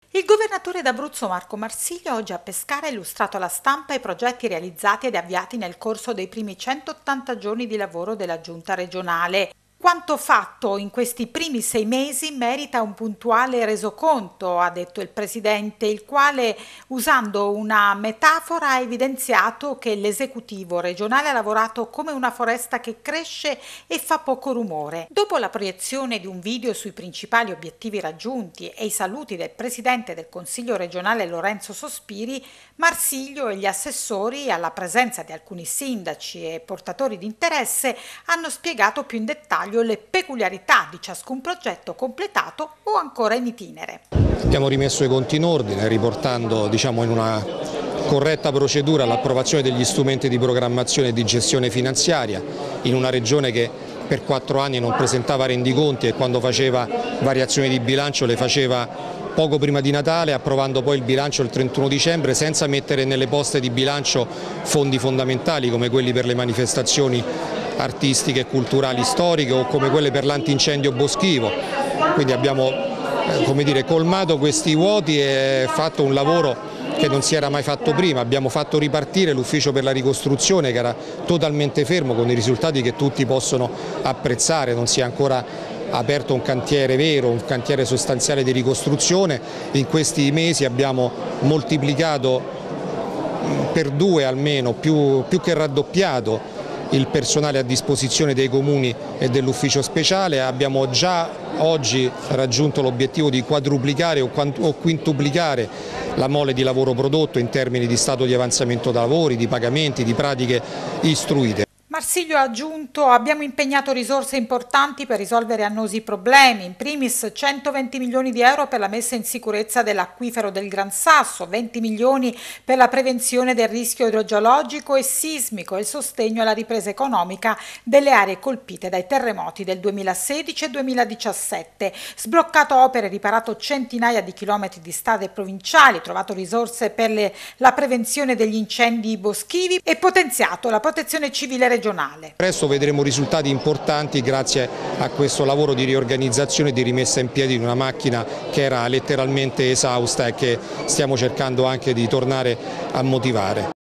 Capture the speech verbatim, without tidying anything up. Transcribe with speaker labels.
Speaker 1: Il governatore d'Abruzzo Marco Marsilio oggi a Pescara ha illustrato alla stampa i progetti realizzati ed avviati nel corso dei primi centottanta giorni di lavoro della Giunta regionale. Quanto fatto in questi primi sei mesi merita un puntuale resoconto, ha detto il presidente, il quale, usando una metafora, ha evidenziato che l'esecutivo regionale ha lavorato come una foresta che cresce e fa poco rumore. Dopo la proiezione di un video sui principali obiettivi raggiunti e i saluti del presidente del Consiglio regionale Lorenzo Sospiri, Marsilio e gli assessori, alla presenza di alcuni sindaci e portatori di interesse, hanno spiegato più in dettaglio le peculiarità di ciascun progetto completato o ancora in itinere.
Speaker 2: Abbiamo rimesso i conti in ordine, riportando diciamo, in una corretta procedura l'approvazione degli strumenti di programmazione e di gestione finanziaria in una regione che per quattro anni non presentava rendiconti e quando faceva variazioni di bilancio le faceva poco prima di Natale, approvando poi il bilancio il trentuno dicembre senza mettere nelle poste di bilancio fondi fondamentali come quelli per le manifestazioni artistiche e culturali storiche o come quelle per l'antincendio boschivo. Quindi abbiamo eh, come dire, colmato questi vuoti e fatto un lavoro che non si era mai fatto prima. Abbiamo fatto ripartire l'ufficio per la ricostruzione che era totalmente fermo, con i risultati che tutti possono apprezzare. Non si è ancora aperto un cantiere vero, un cantiere sostanziale di ricostruzione. In questi mesi abbiamo moltiplicato per due almeno, più, più che raddoppiato il personale a disposizione dei comuni e dell'ufficio speciale. Abbiamo già oggi raggiunto l'obiettivo di quadruplicare o quintuplicare la mole di lavoro prodotto in termini di stato di avanzamento da lavori, di pagamenti, di pratiche istruite.
Speaker 1: Marsilio ha aggiunto: abbiamo impegnato risorse importanti per risolvere annosi problemi, in primis centoventi milioni di euro per la messa in sicurezza dell'acquifero del Gran Sasso, venti milioni per la prevenzione del rischio idrogeologico e sismico e il sostegno alla ripresa economica delle aree colpite dai terremoti del duemilasedici e duemiladiciassette, sbloccato opere, riparato centinaia di chilometri di strade provinciali, trovato risorse per le, la prevenzione degli incendi boschivi e potenziato la protezione civile regionale.
Speaker 2: Presto vedremo risultati importanti grazie a questo lavoro di riorganizzazione e di rimessa in piedi di una macchina che era letteralmente esausta e che stiamo cercando anche di tornare a motivare.